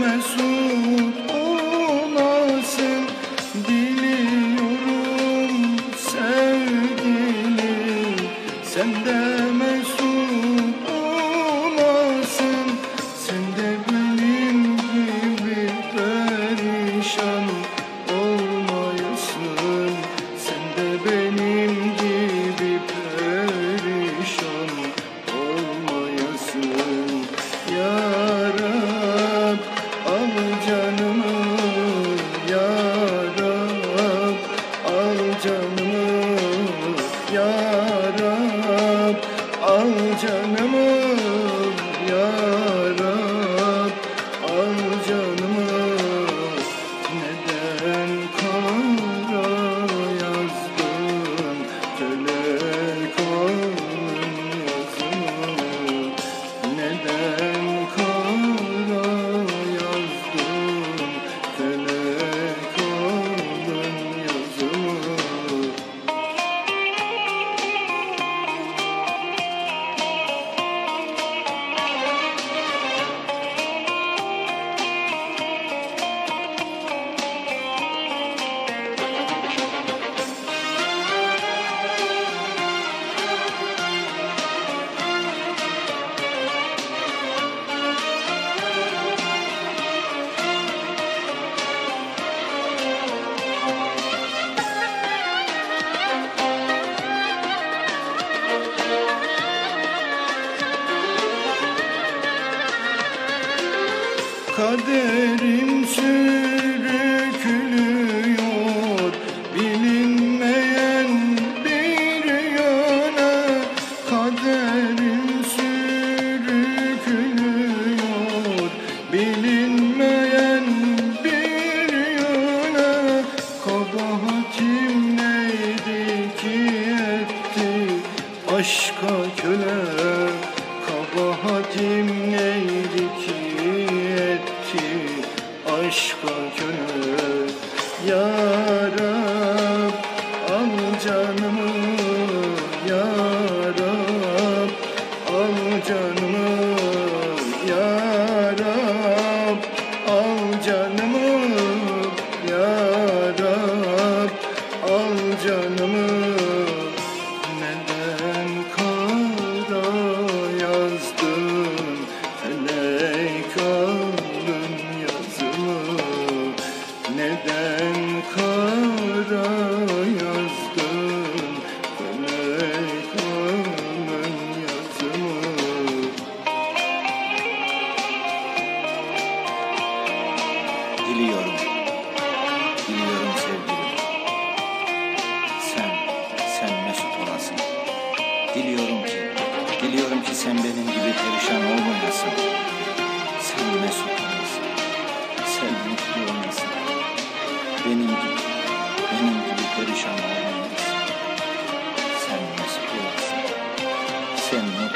mesut olasın. Diliyorum sevgilim, sen de mesut olasın. Sen de benim gibi perişan olmayasın. Sen de benim gibi perişan olmayasın. Ya Rab, al canımı, Ya Rab, al canımı, Ya Rab, al canımı, Ya Rab, al canımı. Neden kara yazdın felek alın yazımı? Neden kara yazdın felek alın yazımı? Kaderim sürüklüyor bilinmeyen bir yöne. Kaderim sürüklüyor bilinmeyen bir yöne. Kabahatim neydi ki etti aşka köle? Kabahatim neydi ki etti aşka köle? Ya Rab, al canımı, Ya Rab, al canımı, Ya Rab, al canımı, Ya Rab, al canımı. Neden kara yazdın felek alın yazımı? Neden kara yazdın felek alın yazımı? Diliyorum, diliyorum sevgilim, sen mesut olasın. Diliyorum ki sen benim gibi perişan olmayasın. Sen mesut olasın, sen mutlu olasın. Benim gibi perişan olmayasın. Sen mesut olasın, sen mutlu